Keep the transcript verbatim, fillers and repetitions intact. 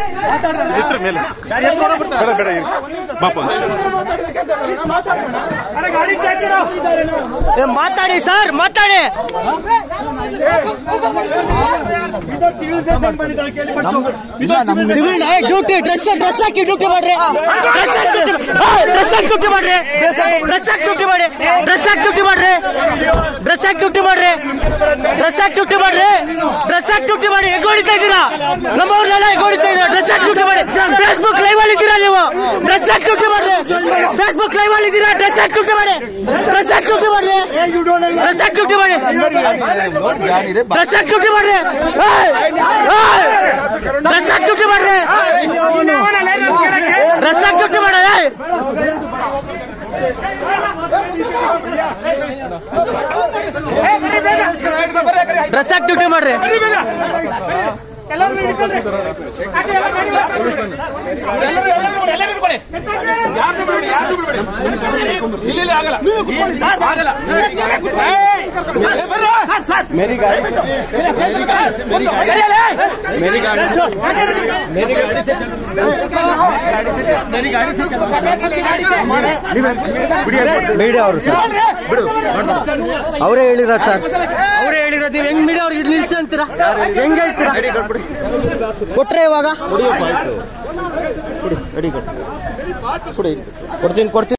ಇದ್ರ ಮೇಲೆ ಬೇಡ ಬೇಡ ಬಾಪ ಮಾತಾಡಿ ಸರ್ ಮಾತಾಡಿ ಸಿವಿಲ್ ಡ್ಯೂಟಿ ಡ್ರೆಸ್ ಡ್ರೆಸ್ ಹಾಕಿ ಡ್ಯೂಟಿ ಮಾಡ್ರಿ ಡ್ರೆಸ್ ಹಾಕಿ ಡ್ಯೂಟಿ ಮಾಡ್ರಿ ಡ್ರೆಸ್ ಹಾಕಿ ಡ್ಯೂಟಿ ಮಾಡಿ ಡ್ರೆಸ್ ಹಾಕಿ ಡ್ಯೂಟಿ ಮಾಡ್ರಿ ಡ್ರೆಸ್ ಹಾಕಿ ಡ್ಯೂಟಿ ಮಾಡ್ರಿ ಡ್ರೆಸ್ ಹಾಕಿ ಡ್ಯೂಟಿ ಮಾಡ್ರಿ ಡ್ರೆಸ್ ಹಾಕಿ ಡ್ಯೂಟಿ ಮಾಡಿ ಹೆಗ್ ಹೊಡಿತಾ ಇದ್ದೀರಾ ನಮ್ಮವ್ರನ್ನೆಲ್ಲ ಹೆಗ್ ಹೊಡಿತಾ ಇದ್ದೀರಾ ಡ್ರೆಸ್ ಹಾಕಿ ಡ್ಯೂಟಿ ಮಾಡಿ ಫೇಸ್ಬುಕ್ ಲೈವ್ ಅಲ್ಲಿ ಇದ್ದೀರಾ ನೀವು ಡ್ರೆಸ್ ಹಾಕಿ ಡ್ಯೂಟಿ ಮಾಡ್ರಿ ಫೇಸ್ಬುಕ್ ಲೈವ್ ಅಲ್ಲಿ ಇದ್ದೀರಾ ಡ್ರೆಸ್ ಹಾಕಿ ಡ್ಯೂಟಿ ಮಾಡಿ ಡ್ರೆಸ್ ಹಾಕಿ ಡ್ಯೂಟಿ ಮಾಡ್ರಿ ಡ್ರೆಸ್ ಹಾಕಿ ಡ್ಯೂಟಿ ಮಾಡಿ ಡ್ರೆಸ್ ಹಾಕಿ ಡ್ಯೂಟಿ ಮಾಡ್ರಿ ಡ್ರೆಸ್ ಹಾಕಿ ಡ್ಯೂಟಿ ಮಾಡ್ರಿ ಡ್ರೆಸ್ ಹಾಕಿ ಡ್ಯೂಟಿ ಮಾಡಿ ಡ್ರೆಸ್ ಹಾಕಿ ಡ್ಯೂಟಿ ಮಾಡ್ರಿ मेरी गाड़ी मेरी गाड़ी मेरी गाड़ी मेरी गाड़ी से चलो मेरी गाड़ी से चलो मीडिया ಅವರು ಸರ್ ಬಿಡು ಅವರೇ ಹೇಳಿರೋದು ಸರ್ ಅವರೇ ಹೇಳಿರೋದು ನೀವು ಹೆಂಗ್ ಮೀಡಿಯಾ ಅವ್ರಿಗೆ ನಿಲ್ಸಿ ಅಂತೀರಾ ಹೆಂಗ್ ಹೇಳ್ತೀರಾ ಕೊಟ್ರೆ ಇವಾಗ ಕೊಡ್ತೀನಿ ಕೊಡ್ತೀನಿ